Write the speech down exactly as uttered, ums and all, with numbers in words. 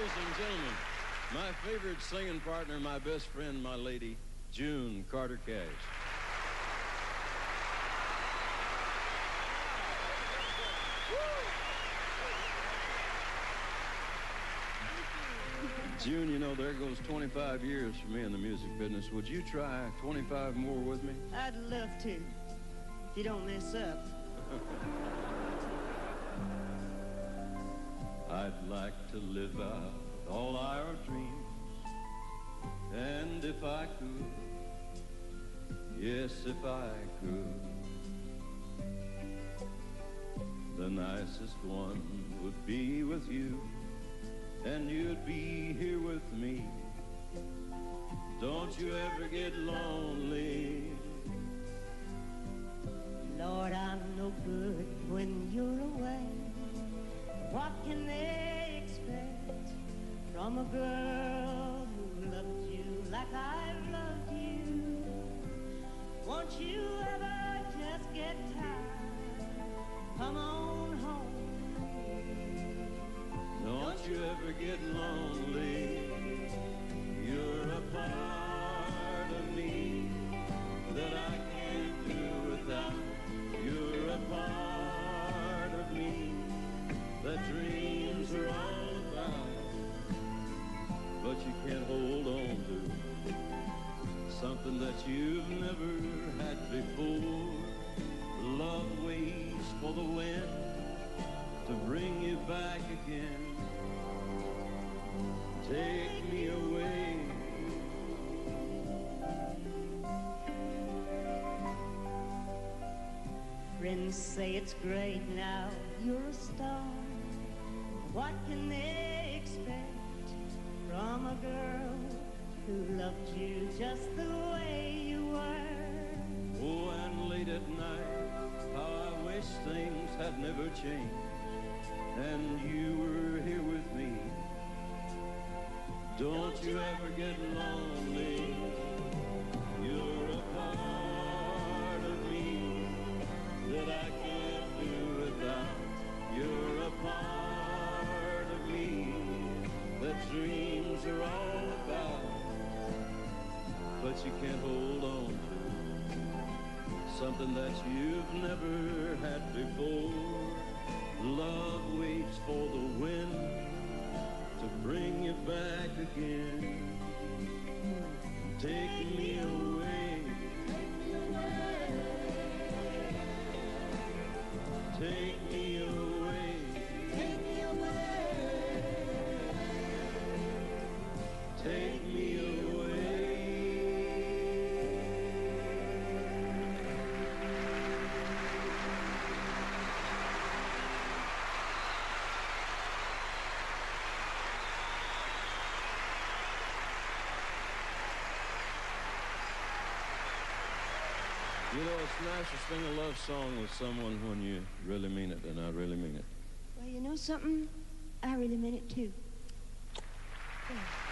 Ladies and gentlemen, my favorite singing partner, my best friend, my lady, June Carter Cash. June, you know, there goes twenty-five years for me in the music business. Would you try twenty-five more with me? I'd love to, if you don't mess up. I'd like to live out all our dreams, and if I could, yes, if I could, the nicest one would be with you, and you'd be here with me. Don't you ever get lonely. Lord, I'm no good when you're away. What can they expect from a girl who loved you like I've loved you? Won't you ever just get tired? Come on home. Don't you ever get lonely. You're a part of me that I can't do without. You're a part of me that dreams are all about, but you can't hold on to something that you've never had before. Love waits for the wind to bring you back again. Take me away. Friends say it's great now, you're a star. What can they expect from a girl who loved you just the way you were? Oh, and late at night, how I wish things had never changed, and you were here with me. Don't you ever get lonely. You're a part of me that I can't do without. You're a part of me that dreams are all about, but you can't hold on to something that you've never had before. Love waits for the wind to bring you back again. Take me away. Take me away. Take me away. Take me away. You know, it's nice to sing a love song with someone when you really mean it, and I really mean it. Well, you know something? I really meant it too. Yeah.